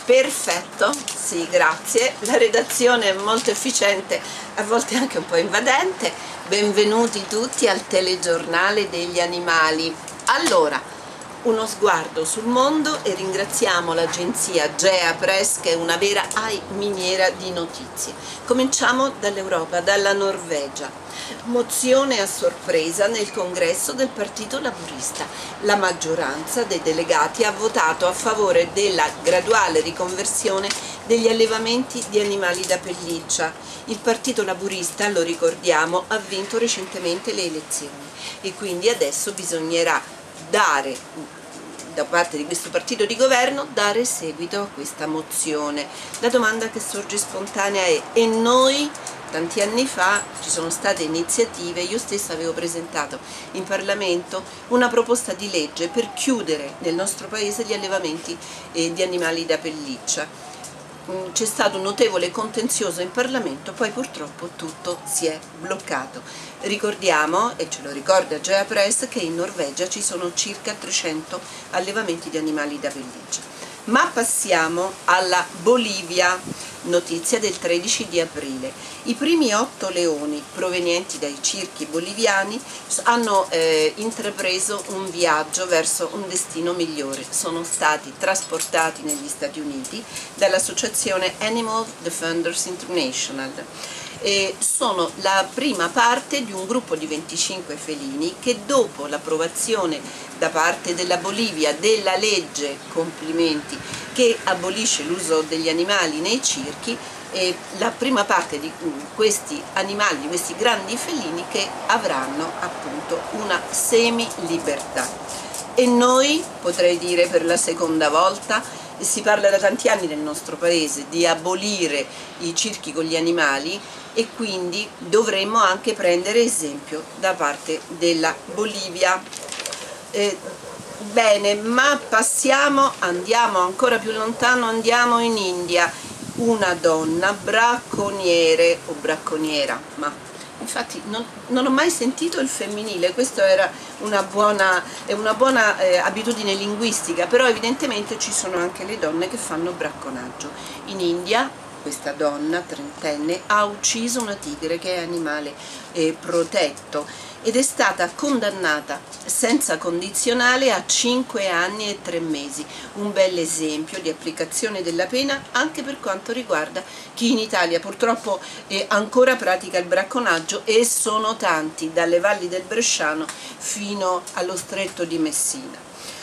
Perfetto, sì, grazie. La redazione è molto efficiente, a volte anche un po' invadente. Benvenuti tutti al telegiornale degli animali. Allora, uno sguardo sul mondo e ringraziamo l'agenzia Gea Press che è una vera miniera di notizie. Cominciamo dall'Europa, dalla Norvegia. Mozione a sorpresa nel congresso del Partito Laburista. La maggioranza dei delegati ha votato a favore della graduale riconversione degli allevamenti di animali da pelliccia. Il Partito Laburista, lo ricordiamo, ha vinto recentemente le elezioni e quindi adesso bisognerà dare, da parte di questo partito di governo, dare seguito a questa mozione. La domanda che sorge spontanea è: e noi? Tanti anni fa ci sono state iniziative, io stessa avevo presentato in Parlamento una proposta di legge per chiudere nel nostro paese gli allevamenti di animali da pelliccia. C'è stato un notevole contenzioso in Parlamento, poi purtroppo tutto si è bloccato. Ricordiamo, e ce lo ricorda Gea Press, che in Norvegia ci sono circa 300 allevamenti di animali da pelliccia. Ma passiamo alla Bolivia, notizia del 13 di aprile. I primi 8 leoni provenienti dai circhi boliviani hanno intrapreso un viaggio verso un destino migliore. Sono stati trasportati negli Stati Uniti dall'associazione Animal Defenders International. Sono la prima parte di un gruppo di 25 felini che, dopo l'approvazione da parte della Bolivia della legge, complimenti, che abolisce l'uso degli animali nei circhi, la prima parte di questi animali, di questi grandi felini, che avranno appunto una semi-libertà. E noi, potrei dire per la seconda volta, si parla da tanti anni nel nostro paese di abolire i circhi con gli animali, e quindi dovremmo anche prendere esempio da parte della Bolivia. Bene, ma andiamo ancora più lontano, andiamo in India. Una donna bracconiere o bracconiera, ma infatti non ho mai sentito il femminile, questa era una buona abitudine linguistica, però evidentemente ci sono anche le donne che fanno bracconaggio. In India questa donna trentenne ha ucciso una tigre, che è animale protetto, ed è stata condannata senza condizionale a 5 anni e 3 mesi. Un bel esempio di applicazione della pena anche per quanto riguarda chi in Italia purtroppo ancora pratica il bracconaggio, e sono tanti, dalle valli del Bresciano fino allo stretto di Messina.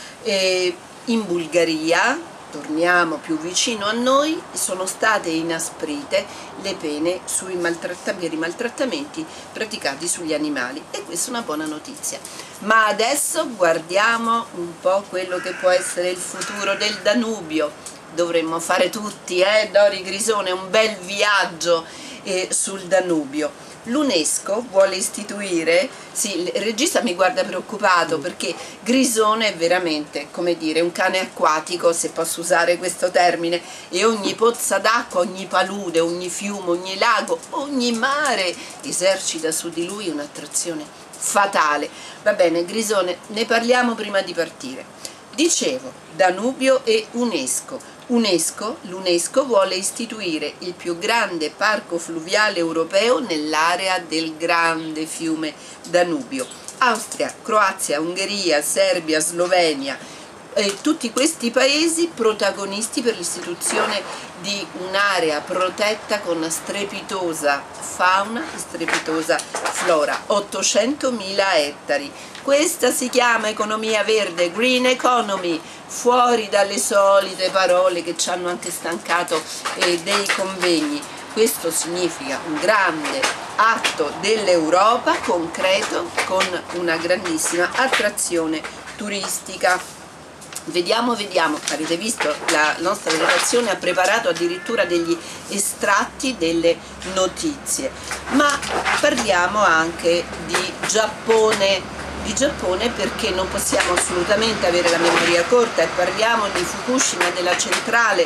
In Bulgaria, torniamo più vicino a noi, sono state inasprite le pene per i maltrattamenti praticati sugli animali, e questa è una buona notizia. Ma adesso guardiamo un po' quello che può essere il futuro del Danubio. Dovremmo fare tutti, Dori Grisone, un bel viaggio sul Danubio. L'UNESCO vuole istituire, sì, il regista mi guarda preoccupato perché Grisone è veramente, come dire, un cane acquatico, se posso usare questo termine, e ogni pozza d'acqua, ogni palude, ogni fiume, ogni lago, ogni mare esercita su di lui un'attrazione fatale. Va bene, Grisone, ne parliamo prima di partire. Dicevo, Danubio e UNESCO. L'UNESCO vuole istituire il più grande parco fluviale europeo nell'area del grande fiume Danubio. Austria, Croazia, Ungheria, Serbia, Slovenia, tutti questi paesi protagonisti per l'istituzione di un'area protetta con strepitosa fauna e strepitosa flora, 800.000 ettari. Questa si chiama economia verde, green economy, fuori dalle solite parole che ci hanno anche stancato dei convegni. Questo significa un grande atto dell'Europa concreto, con una grandissima attrazione turistica. Vediamo, avete visto, la nostra redazione ha preparato addirittura degli estratti delle notizie, ma parliamo anche di Giappone. Perché non possiamo assolutamente avere la memoria corta, e parliamo di Fukushima, della centrale.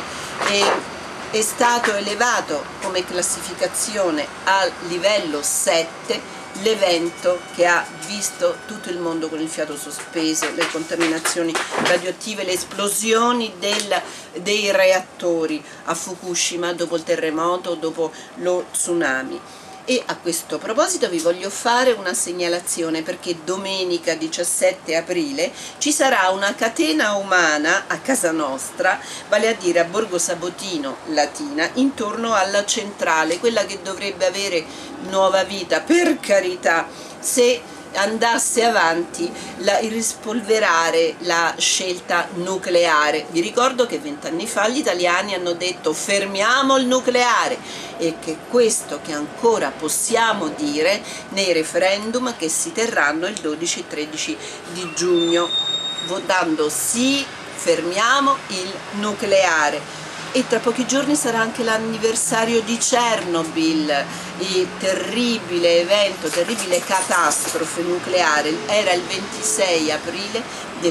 È stato elevato come classificazione al livello 7 l'evento che ha visto tutto il mondo con il fiato sospeso, le contaminazioni radioattive, le esplosioni dei reattori a Fukushima dopo il terremoto, dopo lo tsunami. E a questo proposito vi voglio fare una segnalazione, perché domenica 17 aprile ci sarà una catena umana a casa nostra, vale a dire a Borgo Sabotino Latina, intorno alla centrale, quella che dovrebbe avere nuova vita, per carità, se andasse avanti il rispolverare la scelta nucleare. Vi ricordo che 20 anni fa gli italiani hanno detto fermiamo il nucleare, e che questo che ancora possiamo dire nei referendum che si terranno il 12 e 13 di giugno, votando sì, fermiamo il nucleare. E tra pochi giorni sarà anche l'anniversario di Chernobyl, il terribile evento, terribile catastrofe nucleare, era il 26 aprile del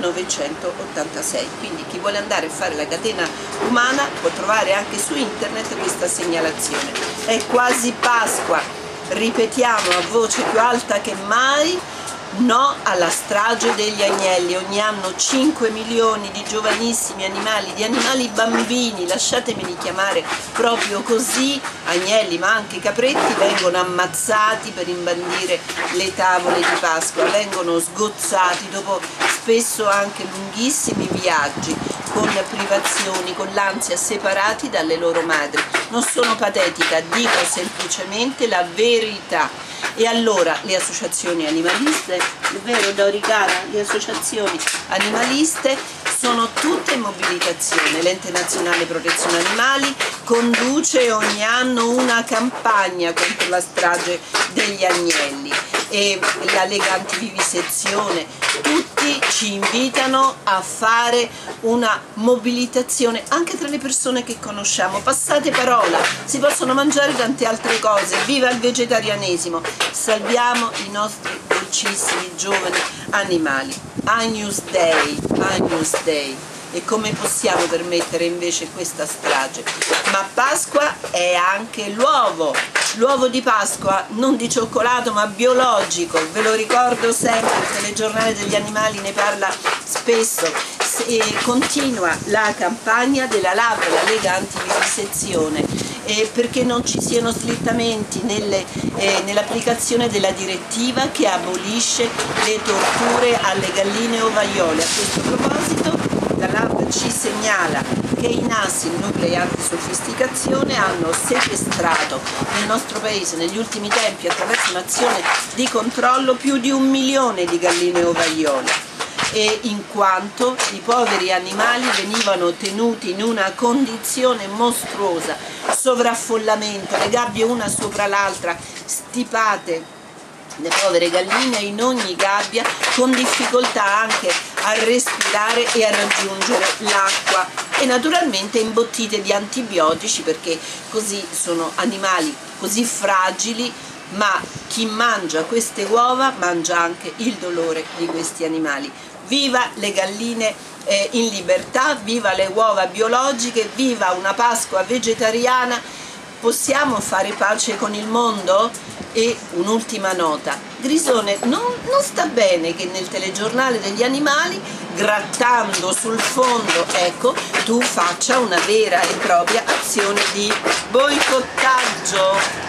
1986, quindi chi vuole andare a fare la catena umana può trovare anche su internet questa segnalazione. È quasi Pasqua, ripetiamo a voce più alta che mai: no alla strage degli agnelli. Ogni anno 5 milioni di giovanissimi animali, di animali bambini, lasciatemeli chiamare proprio così, agnelli ma anche capretti, vengono ammazzati per imbandire le tavole di Pasqua, vengono sgozzati dopo spesso anche lunghissimi viaggi, con privazioni, con l'ansia, separati dalle loro madri. Non sono patetica, dico semplicemente la verità. E allora le associazioni animaliste, è vero Dori cara, le associazioni animaliste sono tutte in mobilitazione. L'Ente Nazionale Protezione Animali conduce ogni anno una campagna contro la strage degli agnelli, e la Lega Antivivisezione, tutti ci invitano a fare una mobilitazione anche tra le persone che conosciamo. Passate parola, si possono mangiare tante altre cose, viva il vegetarianesimo, salviamo i nostri dolcissimi giovani animali. Agnus Dei, Agnus Dei. E come possiamo permettere invece questa strage? Ma Pasqua è anche l'uovo di Pasqua, non di cioccolato ma biologico, ve lo ricordo sempre, il telegiornale degli animali ne parla spesso. E continua la campagna della LAV, la Lega Antivivisezione, perché non ci siano slittamenti nell'applicazione della direttiva che abolisce le torture alle galline ovaiole. A questo proposito la LAV ci segnala che i NAS, i nuclei antisofisticazione, hanno sequestrato nel nostro paese negli ultimi tempi, attraverso un'azione di controllo, più di 1 milione di galline ovaiole, e in quanto i poveri animali venivano tenuti in una condizione mostruosa, sovraffollamento, le gabbie una sopra l'altra, stipate le povere galline in ogni gabbia, con difficoltà anche a respirare e a raggiungere l'acqua, e naturalmente imbottite di antibiotici, perché così sono animali così fragili, ma chi mangia queste uova mangia anche il dolore di questi animali. Viva le galline in libertà, viva le uova biologiche, viva una Pasqua vegetariana. Possiamo fare pace con il mondo? E un'ultima nota: Grisone, non sta bene che nel telegiornale degli animali, grattando sul fondo, ecco, tu faccia una vera e propria azione di boicottaggio.